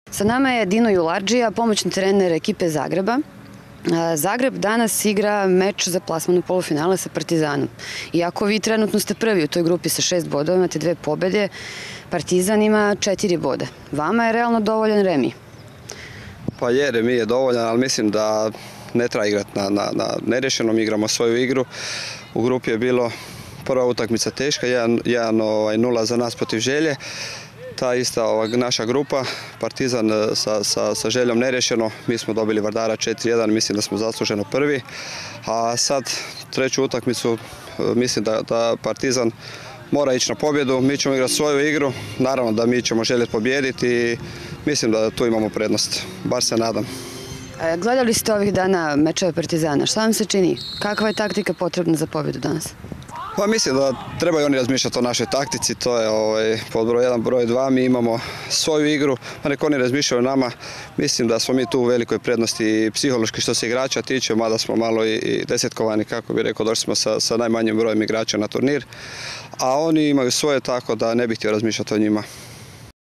Sa nama je Dino Julardžija, pomoćni trener ekipe Zagreba. Zagreb danas igra meč za plasman u polufinale sa Partizanom. Iako vi trenutno ste prvi u toj grupi sa 6 bodova, imate 2 pobede, Partizan ima 4 boda. Vama je realno dovoljan remi? Pa je, remi je dovoljan, ali mislim da ne treba igrati na nerješenom, igramo svoju igru. U grupi je bilo prva utakmica teška, 1-0 za nas protiv Želje. Ta ista naša grupa, Partizan sa Željom nerješeno, mi smo dobili Vardara 4-1, mislim da smo zasluženo prvi. A sad treću utakmicu, mislim da Partizan mora ići na pobjedu, mi ćemo igrati svoju igru, naravno da mi ćemo željeti pobijediti i mislim da tu imamo prednost, bar se nadam. Gledali ste ovih dana mečeve Partizana, šta vam se čini? Kakva je taktika potrebna za pobjedu danas? Pa mislim da trebaju oni razmišljati o našoj taktici, to je pod broj 1, broj 2, mi imamo svoju igru, pa nek oni razmišljaju o nama. Mislim da smo mi tu u velikoj prednosti psihološki što se igrača tiče, mada smo malo i desetkovani, kako bi rekao, došli smo sa najmanjim brojem igrača na turnir, a oni imaju svoje, tako da ne bih htio razmišljati o njima.